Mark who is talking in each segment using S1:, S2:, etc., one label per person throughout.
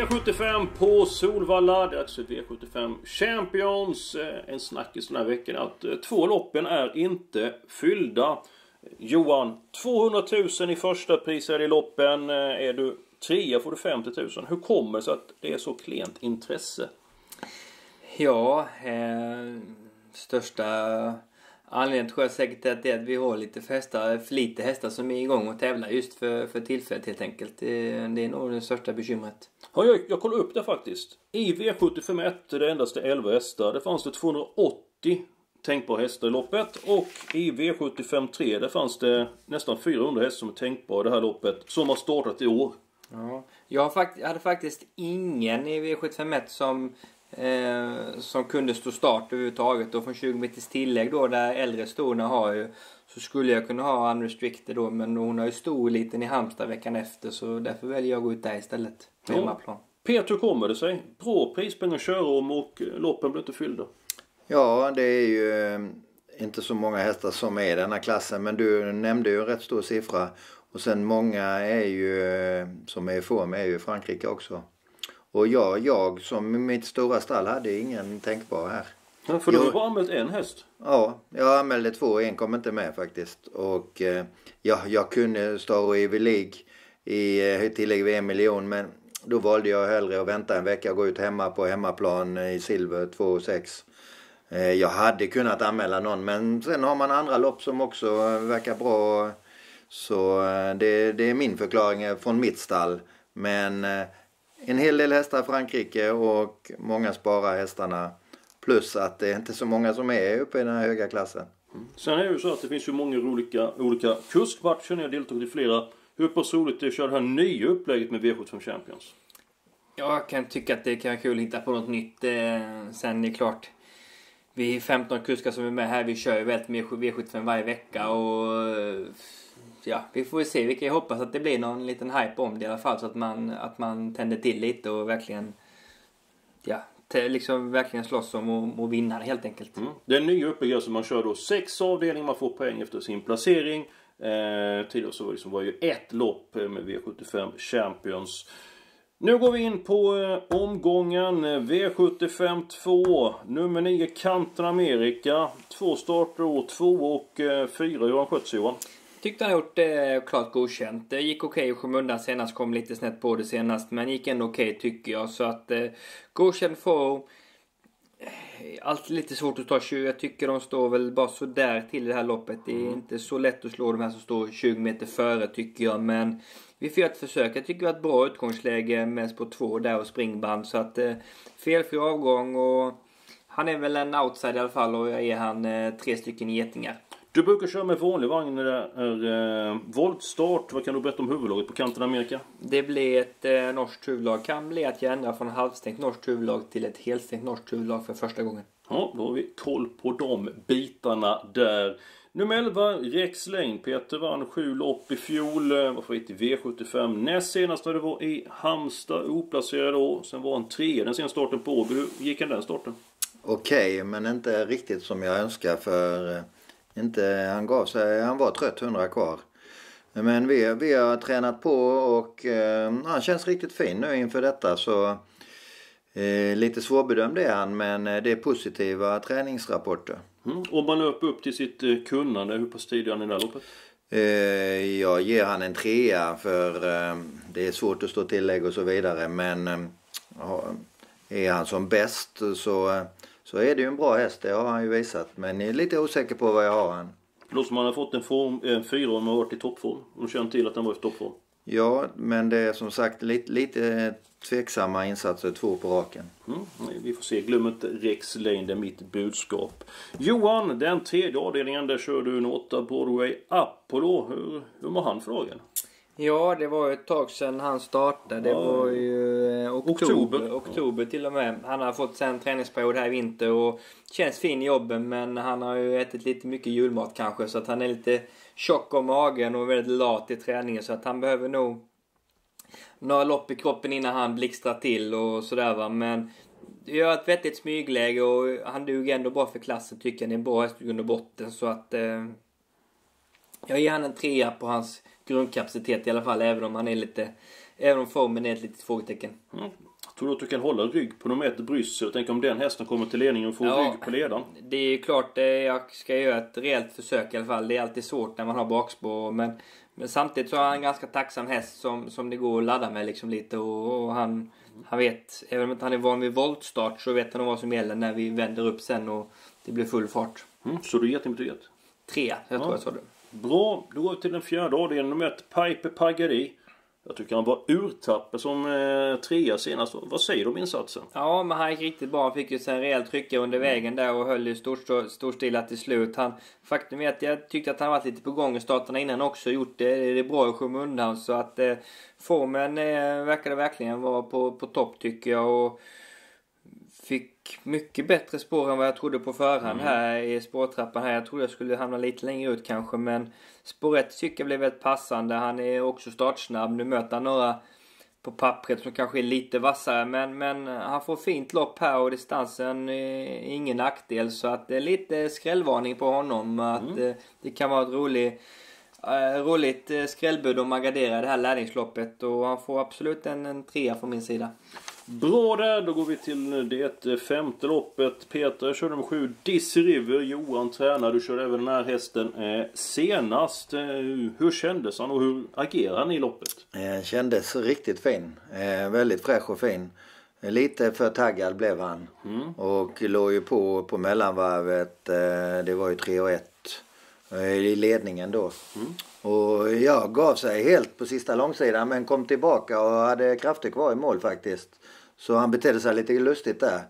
S1: V75 på Solvalla, det är alltså V75 Champions. En snackis den här veckan att 2 loppen är inte fyllda. Johan, 200 000 i första priser i loppen. Är du 3 får du 50 000. Hur kommer det sig att det är så klent intresse?
S2: Ja, största anledningen tror jag säkert att det är att vi har för lite hästar som är igång och tävlar just för tillfället helt enkelt. Det är nog det största bekymret.
S1: Ja, jag kollade upp det faktiskt. I V75 1 är det endast 11 hästar. Det fanns det 280 tänkbara hästar i loppet. Och i V75 3 det fanns det nästan 400 hästar som är tänkbara i det här loppet. Som har startat i år.
S2: Ja, jag hade faktiskt ingen i V75 som kunde stå start överhuvudtaget. Och från 20 meters tillägg då, där äldre storna har ju, så skulle jag kunna ha unrestricted då. Men hon har ju stor liten i Halmstad veckan efter, så därför väljer jag att gå ut där istället.
S1: Ja. Peter, hur kommer det sig? Bra prispengar att köra om och loppen blir inte fyllda.
S3: Ja, det är ju inte så många hästar som är i denna klassen. Men du nämnde ju en rätt stor siffra. Och sen många är ju, som är i form, är ju i Frankrike också. Och jag som mitt stora stall hade ingen tänkbar här.
S1: Ja, för du har bara anmält en häst.
S3: Ja, jag anmälde 2, en kom inte med faktiskt. Och jag kunde stå i League i tillägg vid 1 miljon, men då valde jag hellre att vänta en vecka och gå ut hemma på hemmaplan i silver 2,6. Jag hade kunnat anmäla någon, men sen har man andra lopp som också verkar bra. Så det är min förklaring från mitt stall. Men en hel del hästar i Frankrike och många sparar hästarna. Plus att det är inte så många som är uppe i den här höga klassen.
S1: Sen är det ju så att det finns ju många olika kuskmatcher. Jag har deltagit i flera. Hur pass roligt det är att köra det här nya upplägget med V75 Champions?
S2: Jag kan tycka att det kan vara kul att hitta på något nytt. Sen är det klart, vi är 15 kuskar som är med här. Vi kör ju väldigt med V75 varje vecka. Och ja, vi får se. Vi kan ju hoppas att det blir någon liten hype om det i alla fall. Så att man tänder till lite och verkligen, ja, liksom verkligen slåss om att vinna helt enkelt.
S1: Det är en ny upplägg som man kör då 6 avdelningar. Man får poäng efter sin placering. Tidigare så var ju ett lopp med V75 Champions. Nu går vi in på omgången V75 2. Nummer 9 Canton America. 2 starter och 2 och 4. Hur har han skött sig, Johan?
S2: Tyckte han gjort det klart godkänt. Det gick okej och skymundan senast, kom lite snett på det senast. Men gick ändå okej tycker jag. Så att godkänt får alltid lite svårt att ta 20. Jag tycker de står väl bara så där till det här loppet. Det är inte så lätt att slå de här som står 20 meter före tycker jag. Men vi får ett försök. Jag tycker vi har ett bra utgångsläge med på 2 där och springband. Så att felfri avgång och han är väl en outside i alla fall. Och jag ger han 3 stycken getingar.
S1: Du brukar köra med vanlig vagn när det är voltstart. Vad kan du berätta om huvudlaget på Canton America?
S2: Det blir ett norskt huvudlag. Kan bli att jag ändrar från halvstängt norskt huvudlag till ett helstängt norskt huvudlag för första gången.
S1: Ja, då har vi koll på de bitarna där. Nummer 11, Rex Lane. Peter vann 7 lopp i fjol. Var favorit i V75. Näst senast när det var i Halmstad, oplacerad då. Sen var han 3 den senaste starten på Åby. Hur gick han den starten?
S3: Okej, men inte riktigt som jag önskar för han gav sig, han var trött 100 kvar. Men vi har tränat på och han känns riktigt fin nu inför detta så lite svårbedömd är han, men det är positiva träningsrapporter.
S1: Om man löper upp till sitt kunnande, hur pass tidig är han i det här loppet?
S3: Jag ger han en 3 för det är svårt att stå tillägg och så vidare, men är han som bäst så är det ju en bra häst, det har han ju visat. Men jag är lite osäker på vad jag har han.
S1: Då som man har fått en 4 om man har varit i toppform. Och du känner till att han var i toppform.
S3: Ja, men det är som sagt lite tveksamma insatser, 2 på raken.
S1: Vi får se, glöm inte Rex Lane, det är mitt budskap. Johan, den 3:e avdelningen, där kör du en 8 Broadway Apollo. Hur mår han för dagen?
S2: Ja, det var ju ett tag sedan han startade. Det var ju oktober till och med. Han har fått en träningsperiod här i vinter och känns fin i jobben. Men han har ju ätit lite mycket julmat kanske. Så att han är lite tjock om magen och väldigt lat i träningen. Så att han behöver nog några lopp i kroppen innan han blixtrar till och sådär va. Men det gör ett vettigt smygläge och han duger ändå bra för klassen tycker jag. Det är en bra häst under botten. Så att jag ger han en 3 på hans grundkapacitet i alla fall, även om formen är ett litet frågetecken.
S1: Tror du att du kan hålla rygg på nummer 1 Bryssel? Tänk om den hästen kommer till ledningen och får rygg på ledaren.
S2: Det är ju klart, jag ska göra ett rejält försök i alla fall. Det är alltid svårt när man har bakspår. Men samtidigt så är han en ganska tacksam häst som det går att ladda med liksom lite. Och han vet, även om inte han är van vid voltstart, så vet han vad som gäller när vi vänder upp sen och det blir full fart.
S1: Så du gett inte betyget?
S2: 3, jag tror jag sa det.
S1: Bra, då går vi till den 4:e avdelningen. Nummer 1 Piper Pagari. Jag tycker han var urtappad som 3 senast. Vad säger du om insatsen?
S2: Ja, men han gick riktigt bra. Han fick ju sen rejält trycka under vägen där och höll ju storstila till slut. Faktum är att jag tyckte att han varit lite på gång i starterna innan också. Gjort det bra i skymundan. Så att formen verkade verkligen vara på topp tycker jag. Och fick mycket bättre spår än vad jag trodde på förhand här i spårtrappan här. Jag trodde jag skulle hamna lite längre ut kanske, men spåret tycker jag blev väldigt passande. Han är också startsnabb. Nu möter han några på pappret som kanske är lite vassare, men han får fint lopp här och distansen är ingen nackdel, så att det är lite skrällvarning på honom att det kan vara ett roligt skrällbud om man garderar det här lärlingsloppet, och han får absolut en 3 från min sida.
S1: Bra där, då går vi till det 5:e loppet. Peter körde nummer 7 Dizzy River. Johan tränar, du körde även den här hästen senast. Hur kändes han och hur agerade han i loppet?
S3: Kändes riktigt fin. Väldigt fräsch och fin. Lite för taggad blev han. Och låg ju på mellanvarvet. Det var ju 3-1 i ledningen då. Och jag gav sig helt på sista långsidan, men kom tillbaka och hade krafter kvar i mål faktiskt. Så han betedde sig lite lustigt där.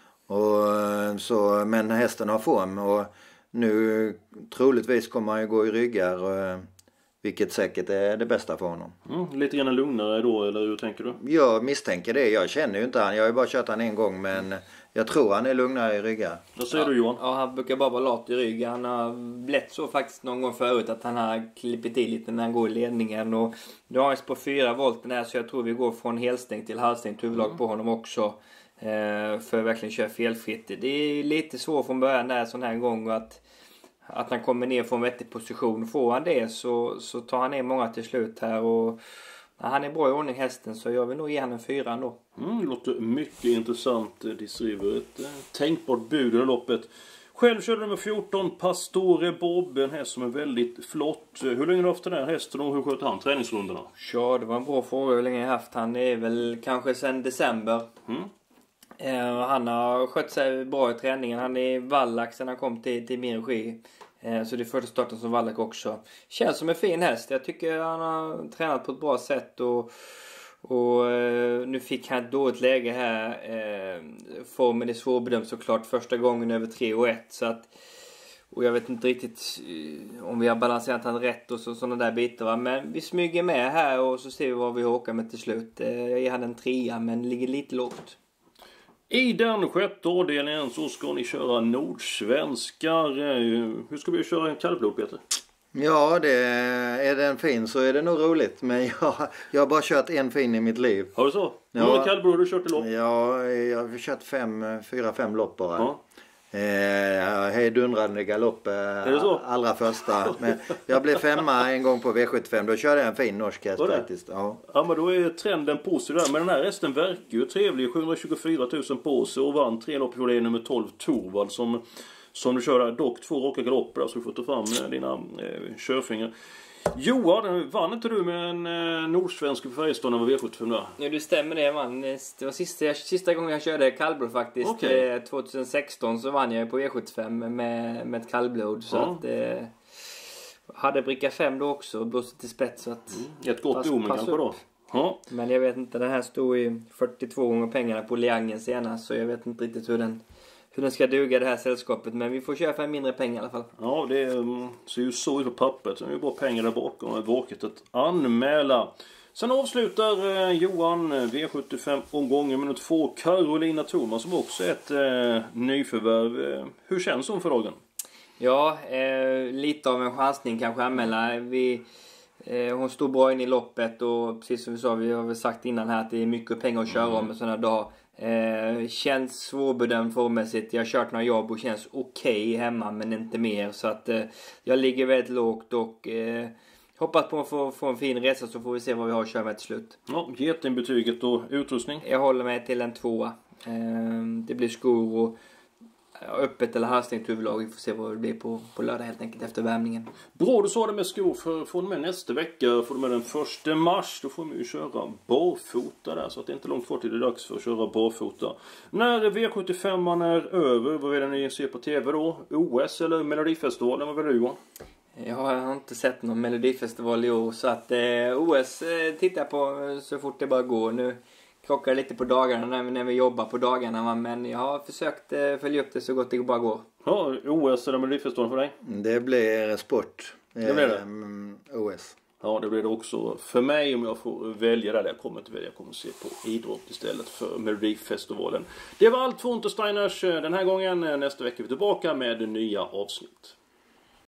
S3: Men hästen har form och nu troligtvis kommer han ju gå i ryggar, vilket säkert är det bästa för honom.
S1: Lite grann lugnare då, eller hur tänker du?
S3: Jag misstänker det. Jag känner ju inte han. Jag har ju bara kört han en gång, men jag tror han är lugnare i ryggar.
S1: Vad säger du, Johan?
S2: Ja, han brukar bara vara lat i ryggen. Han har blivit så faktiskt någon gång förut att han har klippit i lite när han går i ledningen. Och nu har han på 4 volten här, så jag tror vi går från helstängt till halvstängt huvudlag på honom också. För att verkligen köra felfritt. Det är lite svårt från början där sån här gång att han kommer ner från vettig position. Får han det så tar han ner många till slut här, och han är bra i ordning hästen, så jag vill nog ge han en 4 ändå.
S1: Låter mycket intressant. Disriver ett tänkbart bud i loppet. Själv körde nummer 14 Pastore Bob, en häst som är väldigt flott. Hur länge har du haft den här hästen och hur sköter han träningsrundorna?
S2: Ja, det var en bra fråga hur länge jag har haft han. Det är väl kanske sedan december. Han har skött sig bra i träningen. Han är vallack sedan han kom till min regi. Så det är första starten som vallack också. Känns som en fin häst. Jag tycker han har tränat på ett bra sätt. Och nu fick han ett dåligt läge här. Formen är svårbedömd såklart. Första gången över 3-1. Så att, och jag vet inte riktigt om vi har balanserat han rätt och sådana där bitar. Va? Men vi smyger med här och så ser vi vad vi åker med till slut. Jag ger han en 3, men ligger lite lågt.
S1: I den 6:e avdelningen så ska ni köra nordsvenskar. Hur ska vi köra en kallblod, Peter?
S3: Ja, är den fin så är det nog roligt. Men jag har bara kört en fin i mitt liv.
S1: Har du så? Hur många kallblod har du kört i lopp?
S3: Ja, jag har kört 4-5 lopp bara. Ja. Hejdundrande galopp allra första. Men jag blev 5 en gång på V75. Då körde jag en fin norsk häst faktiskt. Ja,
S1: men då är trenden positiv där. Men den här hästen verkar ju trevlig. 724 000 på sig och vann 3 lopp för det nummer 12 Torvald som du kör där. Dock 2 raka galopper där, så du får ta fram dina körfingrar. Johan, vann inte du med en nordsvensk på Färjestad över V75 där?
S2: Ja, det stämmer det, man. Det var sista gången jag körde kallblod faktiskt. Okay. 2016 så vann jag på V75 med ett kallblod. Så att hade bricka 5 då också och blåst till spets. Så att
S1: ett gott omen kanske då. Ja.
S2: Men jag vet inte, den här stod i 42 gånger pengarna på Liangen senast. Så jag vet inte riktigt hur den ska duga det här sällskapet. Men vi får köra för mindre pengar i alla fall.
S1: Ja, det ser ju så ut på pappret. Det är ju bara pengar där bakom och våket att anmäla. Sen avslutar Johan V75-omgången med 2 Carolina Thomas som också är ett nyförvärv. Hur känns hon för dagen?
S2: Ja, lite av en chansning kanske anmäla. Hon stod bra in i loppet och precis som vi sa, vi har väl sagt innan här att det är mycket pengar att köra om en sån här dag. Känns svårbedömd formmässigt. Jag har kört några jobb och känns okej hemma men inte mer. Så att jag ligger väldigt lågt och hoppas på att få en fin resa, så får vi se vad vi har att köra med till slut.
S1: Ja, getingbetyget och utrustning?
S2: Jag håller mig till en 2. Det blir skor och öppet eller halsstängt huvudlag. Vi får se vad det blir på lördag helt enkelt efter värmningen.
S1: Bra, du sa det med skor. Får du med nästa vecka, får du med den 1 mars, då får vi ju köra barfota där. Så att det är inte långt kvar till det är dags för att köra barfota. När V75 är över, vad vill ni se på tv då? OS eller Melodifestivalen, vad vill du Johan?
S2: Jag har inte sett någon Melodifestival i år, så att OS tittar jag på så fort det bara går. Nu krockar det lite på dagarna när vi jobbar på dagarna, men jag har försökt följa upp det så gott det bara går.
S1: Ja, OS eller Melodifestivalen för dig?
S3: Det blir sport.
S1: Det blir det?
S3: OS.
S1: Ja, det blir det också för mig om jag får välja där. Jag kommer inte välja, jag kommer se på idrott istället för Melodifestivalen. Det var allt för Untersteiners den här gången. Nästa vecka är vi tillbaka med nya avsnitt.